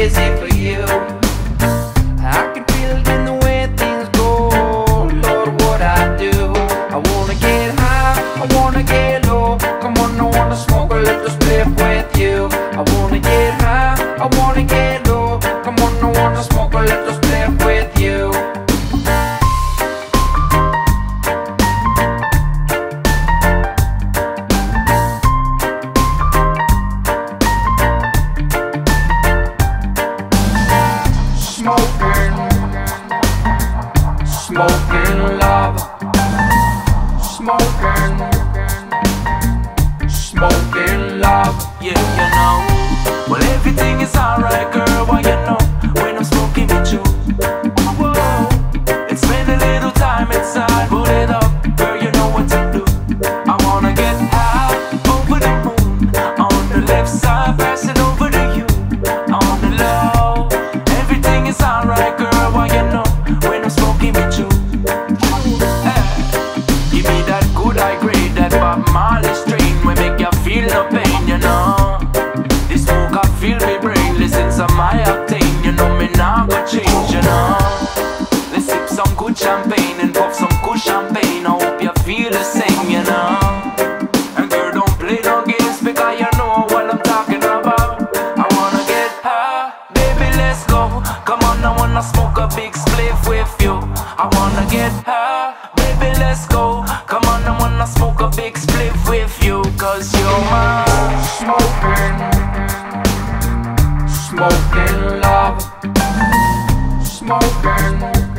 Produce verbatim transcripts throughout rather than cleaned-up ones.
crazy for you. I can feel it in the way things go. Lord, what I do. I wanna get high, I wanna get low. Come on, I wanna smoke a little spliff with you. I wanna get high, I wanna get low. Come on, I wanna smoke a little spliff with you. Smokin', smokin' love. Smokin', smokin' love. Yeah, you know. Well, everything is alright, girl. Why you know when I'm smoking with you? Whoa, it's spend a little time inside. Put it up, girl. You know what to do. I wanna get high over the moon on the left side, pass it over to you on the low. Everything is alright, girl. Why you know when I'm smoking with you? Hey, give me that good high grade, that Bob Marley strain, we make you feel no pain, you know. This smoke I feel me brain, listen to my octane, you know me now go change, you know. Let's sip some good champagne and puff some good champagne. I hope you feel the same, you know. And girl, don't play no games because you know what I'm talking about. I wanna get high, baby, let's go. Come on, I wanna smoke a big spliff with you. I wanna get high, baby, let's go. Come on, I wanna smoke a big spliff with you, cause you're my Smokin', smokin' love. Smokin',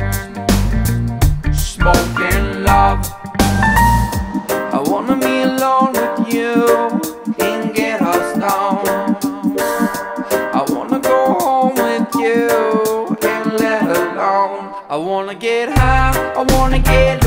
smokin' love. I wanna be alone with you and get us down. I wanna go home with you and let alone. I wanna get high, I wanna get